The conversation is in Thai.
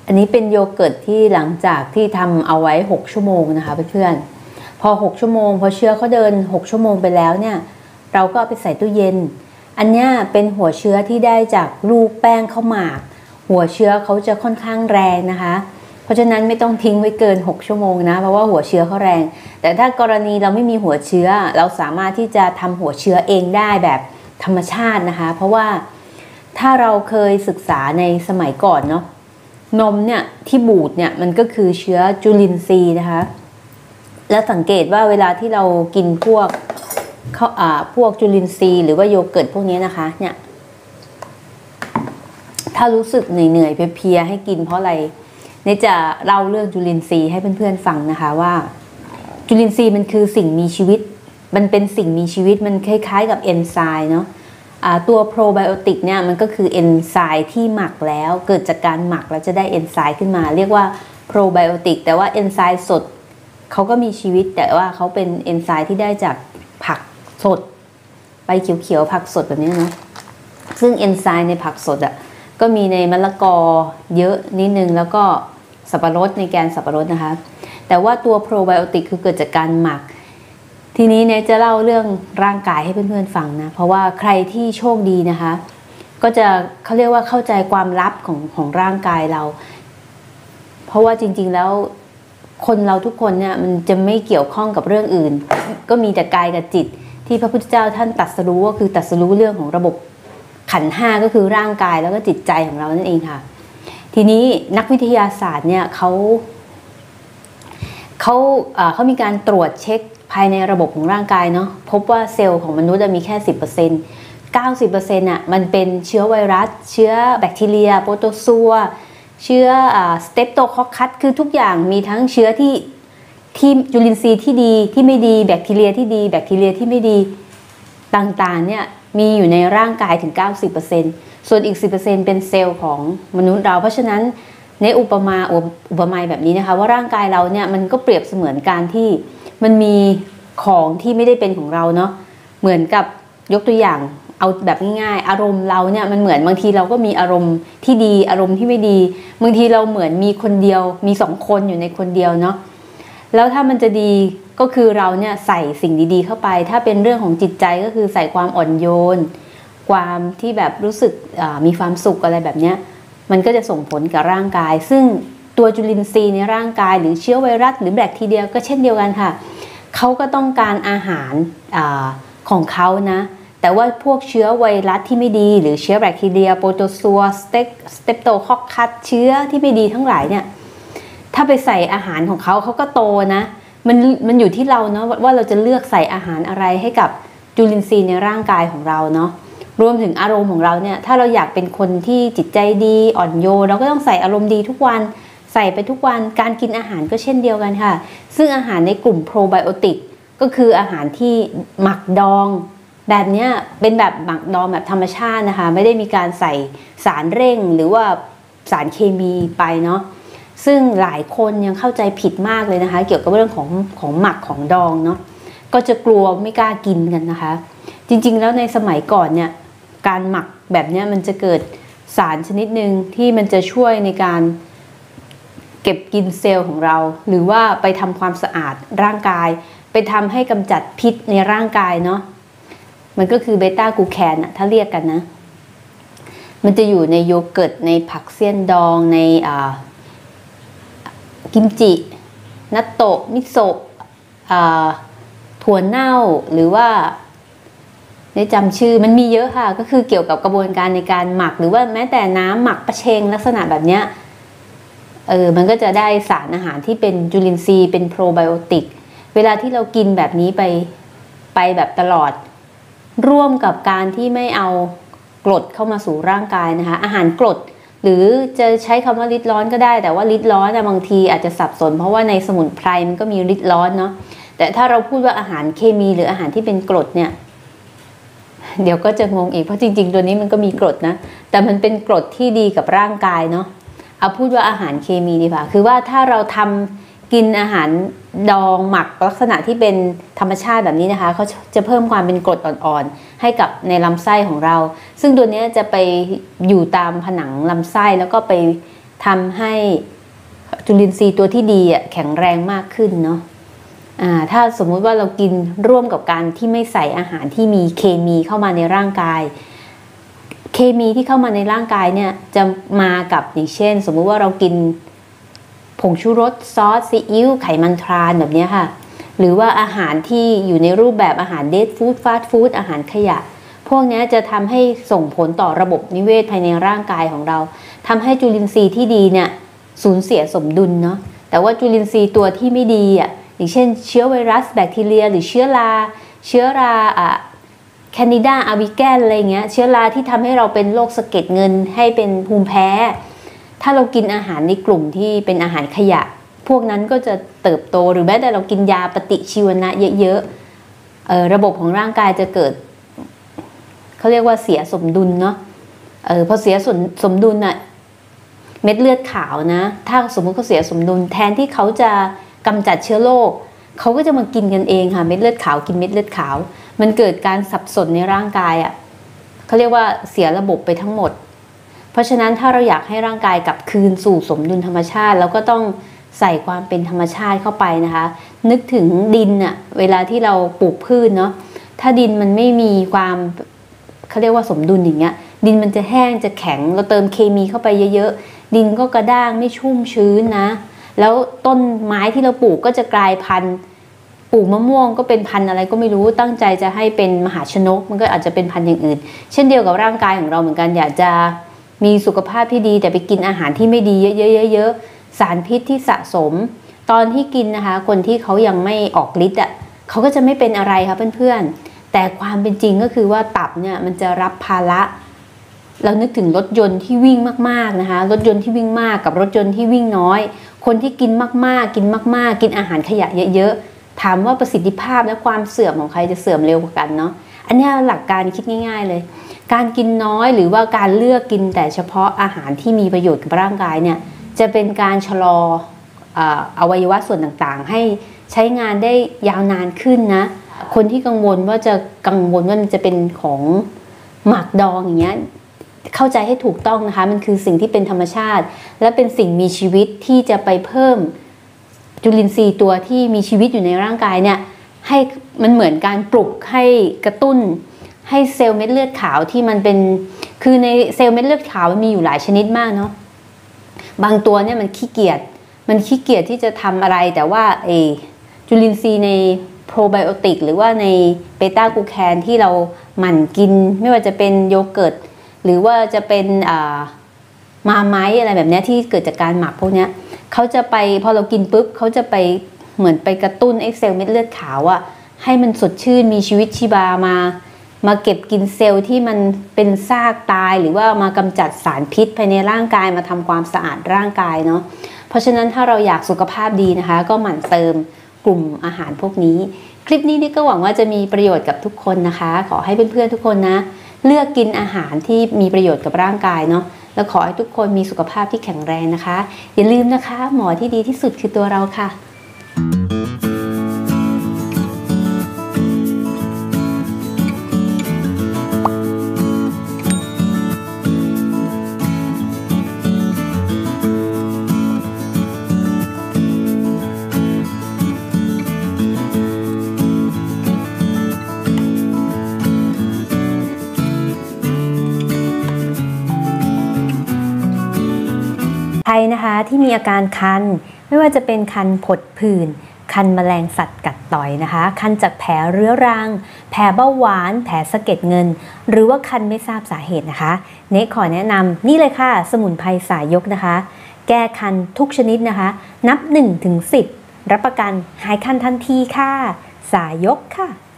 อันนี้เป็นโยเกิร์ตที่หลังจากที่ทำเอาไว้6ชั่วโมงนะคะเพื่อนๆพอ6ชั่วโมงพอเชื้อเขาเดิน6ชั่วโมงไปแล้วเนี่ยเราก็เอาไปใส่ตู้เย็นอันนี้เป็นหัวเชื้อที่ได้จากลูกแป้งข้าวหมากหัวเชื้อเขาจะค่อนข้างแรงนะคะเพราะฉะนั้นไม่ต้องทิ้งไว้เกิน6ชั่วโมงนะเพราะว่าหัวเชื้อเขาแรงแต่ถ้ากรณีเราไม่มีหัวเชื้อเราสามารถที่จะทำหัวเชื้อเองได้แบบธรรมชาตินะคะเพราะว่าถ้าเราเคยศึกษาในสมัยก่อนเนาะนมเนี่ยที่บูดเนี่ยมันก็คือเชื้อจุลินทรีย์นะคะแล้วสังเกตว่าเวลาที่เรากินพวกจุลินทรีย์หรือว่าโยเกิร์ตพวกนี้นะคะเนี่ยถ้ารู้สึกเหนื่อยๆเพลียๆให้กินเพราะอะไรเนี่ยจะเล่าเรื่องจุลินทรีย์ให้เพื่อนๆฟังนะคะว่าจุลินทรีย์มันคือสิ่งมีชีวิตมันเป็นสิ่งมีชีวิตมันคล้ายๆกับเอนไซม์เนาะตัวโปรไบโอติกเนี่ยมันก็คือเอนไซม์ที่หมักแล้วเกิดจากการหมักแล้วจะได้เอนไซม์ขึ้นมาเรียกว่าโปรไบโอติกแต่ว่าเอนไซม์สดเขาก็มีชีวิตแต่ว่าเขาเป็นเอนไซม์ที่ได้จากผักสดใบเขียวๆผักสดแบบนี้เนาะซึ่งเอนไซม์ในผักสดก็มีในมะละกอเยอะนิดนึงแล้วก็สับปะรดในแกนสับปะรดนะคะแต่ว่าตัวโปรไบโอติกคือเกิดจากการหมักทีนี้เนี่ยจะเล่าเรื่องร่างกายให้เพื่อนๆฟังนะเพราะว่าใครที่โชคดีนะคะก็จะเขาเรียกว่าเข้าใจความลับของร่างกายเราเพราะว่าจริงๆแล้วคนเราทุกคนเนี่ยมันจะไม่เกี่ยวข้องกับเรื่องอื่นก็มีแต่กายกับจิตที่พระพุทธเจ้าท่านตรัสรู้ก็คือตรัสรู้เรื่องของระบบขันธ์5ก็คือร่างกายแล้วก็จิตใจของเรานั่นเองค่ะทีนี้นักวิทยาศาสตร์เนี่ยเขามีการตรวจเช็คภายในระบบของร่างกายเนาะพบว่าเซลล์ของมนุษย์มีแค่ 10% 90% มันเป็นเชื้อไวรัสเชื้อแบคทีเรียโปรโตซัวเชื้อสเตปโตคอคัสคือทุกอย่างมีทั้งเชื้อที่จุลินทรีย์ที่ดีที่ไม่ดีแบคทีเรียที่ดีแบคทีเรียที่ไม่ดีต่างๆเนี่ยมีอยู่ในร่างกายถึง 90% ส่วนอีก 10% เป็นเซลล์ของมนุษย์เราเพราะฉะนั้นในอุปมาแบบนี้นะคะว่าร่างกายเราเนี่ยมันก็เปรียบเสมือนการที่มันมีของที่ไม่ได้เป็นของเราเนาะเหมือนกับยกตัวอย่างเอาแบบง่ายๆอารมณ์เราเนี่ยมันเหมือนบางทีเราก็มีอารมณ์ที่ดีอารมณ์ที่ไม่ดีบางทีเราเหมือนมีคนเดียวมี2คนอยู่ในคนเดียวเนาะแล้วถ้ามันจะดีก็คือเราเนี่ยใส่สิ่งดีๆเข้าไปถ้าเป็นเรื่องของจิตใจก็คือใส่ความอ่อนโยนความที่แบบรู้สึกมีความสุขอะไรแบบเนี้ยมันก็จะส่งผลกับร่างกายซึ่งตัวจุลินทรีย์ในร่างกายหรือเชื้อไวรัสหรือแบคทีเรียก็เช่นเดียวกันค่ะเขาก็ต้องการอาหารของเขานะแต่ว่าพวกเชื้อไวรัสที่ไม่ดีหรือเชื้อแบคทีเรียโปรโตซัวสเตปโตคอคัสเชื้อที่ไม่ดีทั้งหลายเนี่ยถ้าไปใส่อาหารของเขาก็โตนะมันอยู่ที่เราเนาะว่าเราจะเลือกใส่อาหารอะไรให้กับจุลินทรีย์ในร่างกายของเราเนาะรวมถึงอารมณ์ของเราเนี่ยถ้าเราอยากเป็นคนที่จิตใจดีอ่อนโยนเราก็ต้องใส่อารมณ์ดีทุกวันใส่ไปทุกวันการกินอาหารก็เช่นเดียวกันค่ะซึ่งอาหารในกลุ่มโปรไบโอติกก็คืออาหารที่หมักดองแบบนี้เป็นแบบหมักดองแบบธรรมชาตินะคะไม่ได้มีการใส่สารเร่งหรือว่าสารเคมีไปเนาะซึ่งหลายคนยังเข้าใจผิดมากเลยนะคะเกี่ยวกับเรื่องของหมักของดองเนาะก็จะกลัวไม่กล้ากินกันนะคะจริงๆแล้วในสมัยก่อนเนี่ยการหมักแบบนี้มันจะเกิดสารชนิดหนึ่งที่มันจะช่วยในการเก็บกินเซลล์ของเราหรือว่าไปทำความสะอาดร่างกายไปทำให้กำจัดพิษในร่างกายเนาะมันก็คือเบต้ากลูแคนถ้าเรียกกันนะมันจะอยู่ในโยเกิร์ตในผักเสี้ยนดองในกิมจินัตโตะมิโซะถั่วเน่าหรือว่าได้จำชื่อมันมีเยอะค่ะก็คือเกี่ยวกับกระบวนการในการหมักหรือว่าแม้แต่น้ำหมักปลาเชงลักษณะแบบเนี้ยมันก็จะได้สารอาหารที่เป็นจุลินทรีย์เป็นโปรไบโอติกเวลาที่เรากินแบบนี้ไปแบบตลอดร่วมกับการที่ไม่เอากรดเข้ามาสู่ร่างกายนะคะอาหารกรดหรือจะใช้คำว่าฤทธิ์ร้อนก็ได้แต่ว่าฤทธิ์ร้อนบางทีอาจจะสับสนเพราะว่าในสมุนไพรมันก็มีฤทธิ์ร้อนเนาะแต่ถ้าเราพูดว่าอาหารเคมีหรืออาหารที่เป็นกรดเนี่ยเดี๋ยวก็จะงงอีกเพราะจริงๆตัวนี้มันก็มีกรดนะแต่มันเป็นกรดที่ดีกับร่างกายเนาะเอาพูดว่าอาหารเคมีดีกว่าคือว่าถ้าเราทำกินอาหารดองหมักลักษณะที่เป็นธรรมชาติแบบนี้นะคะเขาจะเพิ่มความเป็นกรดอ่อนๆให้กับในลำไส้ของเราซึ่งตัวนี้จะไปอยู่ตามผนังลำไส้แล้วก็ไปทำให้จุลินทรีย์ตัวที่ดีแข็งแรงมากขึ้นเนาะถ้าสมมุติว่าเรากินร่วมกับการที่ไม่ใส่อาหารที่มีเคมีเข้ามาในร่างกายเคมีที่เข้ามาในร่างกายเนี่ยจะมากับอย่างเช่นสมมุติว่าเรากินผงชูรสซอสซีอิ๊วไขมันทรานแบบนี้ค่ะหรือว่าอาหารที่อยู่ในรูปแบบอาหารเดดฟู้ดฟาสต์ฟู้ดอาหารขยะพวกนี้จะทำให้ส่งผลต่อระบบนิเวศภายในร่างกายของเราทำให้จุลินทรีย์ที่ดีเนี่ยสูญเสียสมดุลเนาะแต่ว่าจุลินทรีย์ตัวที่ไม่ดีอย่างเช่นเชื้อไวรัสแบคทีเรียหรือเชื้อราแคนดิดาอาร์บิแกนอะไรเงี้ยเชื้อราที่ทำให้เราเป็นโรคสะเก็ดเงินให้เป็นภูมิแพ้ถ้าเรากินอาหารในกลุ่มที่เป็นอาหารขยะพวกนั้นก็จะเติบโตหรือแม้แต่เรากินยาปฏิชีวนะเยอะๆระบบของร่างกายจะเกิดเขาเรียกว่าเสียสมดุลเนาะพอเสียสมดุลเม็ดเลือดขาวนะถ้าสมมติเขาเสียสมดุลแทนที่เขาจะกำจัดเชื้อโรคเขาก็จะมากินกันเองค่ะเม็ดเลือดขาวกินเม็ดเลือดขาวมันเกิดการสับสนในร่างกายเขาเรียกว่าเสียระบบไปทั้งหมดเพราะฉะนั้นถ้าเราอยากให้ร่างกายกลับคืนสู่สมดุลธรรมชาติเราก็ต้องใส่ความเป็นธรรมชาติเข้าไปนะคะนึกถึงดินเวลาที่เราปลูกพืชเนาะถ้าดินมันไม่มีความเขาเรียกว่าสมดุลอย่างเงี้ยดินมันจะแห้งจะแข็งเราเติมเคมีเข้าไปเยอะๆดินก็กระด้างไม่ชุ่มชื้นนะแล้วต้นไม้ที่เราปลูกก็จะกลายพันธุ์ปลูกมะม่วงก็เป็นพันธุ์อะไรก็ไม่รู้ตั้งใจจะให้เป็นมหาชนกมันก็อาจจะเป็นพันธุ์อย่างอื่นเช่นเดียวกับร่างกายของเราเหมือนกันอยากจะมีสุขภาพที่ดีแต่ไปกินอาหารที่ไม่ดีเยอะๆสารพิษที่สะสมตอนที่กินนะคะคนที่เขายังไม่ออกฤทธิ์เขาก็จะไม่เป็นอะไรค่ะเพื่อนๆแต่ความเป็นจริงก็คือว่าตับเนี่ยมันจะรับภาระเรานึกถึงรถยนต์ที่วิ่งมากๆนะคะรถยนต์ที่วิ่งมากกับรถยนต์ที่วิ่งน้อยคนที่กินมากๆกินอาหารขยะเยอะๆถามว่าประสิทธิภาพและความเสื่อมของใครจะเสื่อมเร็วกว่ากันเนาะอันนี้หลักการคิดง่ายๆเลยการกินน้อยหรือว่าการเลือกกินแต่เฉพาะอาหารที่มีประโยชน์กับร่างกายเนี่ยจะเป็นการชะลออวัยวะส่วนต่างๆให้ใช้งานได้ยาวนานขึ้นนะคนที่กังวลว่ามันจะเป็นของหมักดองอย่างเงี้ยเข้าใจให้ถูกต้องนะคะมันคือสิ่งที่เป็นธรรมชาติและเป็นสิ่งมีชีวิตที่จะไปเพิ่มจุลินทรีย์ตัวที่มีชีวิตอยู่ในร่างกายเนี่ยให้มันเหมือนการปลุกให้กระตุ้นให้เซลล์เม็ดเลือดขาวที่มันเป็นคือในเซลล์เม็ดเลือดขาวมันมีอยู่หลายชนิดมากเนาะบางตัวเนี่ยมันขี้เกียจที่จะทำอะไรแต่ว่าจุลินทรีย์ในโปรไบโอติกหรือว่าในเบต้ากลูแคนที่เราหมั่นกินไม่ว่าจะเป็นโยเกิร์ตหรือว่าจะเป็นมาไม้อะไรแบบนี้ที่เกิดจากการหมักพวกนี้เขาจะไปพอเรากินปุ๊บเขาจะไปเหมือนไปกระตุ้นเซลล์เม็ดเลือดขาวให้มันสดชื่นมีชีวิตชีวามาเก็บกินเซลล์ที่มันเป็นซากตายหรือว่ามากำจัดสารพิษภายในร่างกายมาทำความสะอาดร่างกายเนาะเพราะฉะนั้นถ้าเราอยากสุขภาพดีนะคะก็หมั่นเติมกลุ่มอาหารพวกนี้คลิปนี้นี่ก็หวังว่าจะมีประโยชน์กับทุกคนนะคะขอให้เพื่อนๆทุกคนนะเลือกกินอาหารที่มีประโยชน์กับร่างกายเนาะแล้วขอให้ทุกคนมีสุขภาพที่แข็งแรงนะคะอย่าลืมนะคะหมอที่ดีที่สุดคือตัวเราค่ะใครนะคะที่มีอาการคันไม่ว่าจะเป็นคันผดผื่นคันแมลงสัตว์กัดต่อยนะคะคันจากแผลเรื้อรังแผลเบาหวานแผลสะเก็ดเงินหรือว่าคันไม่ทราบสาเหตุนะคะเนขอแนะนำนี่เลยค่ะสมุนไพรสายยกนะคะแก้คันทุกชนิดนะคะนับ1 ถึง 10รับประกันหายคันทันทีค่ะสายยกค่ะ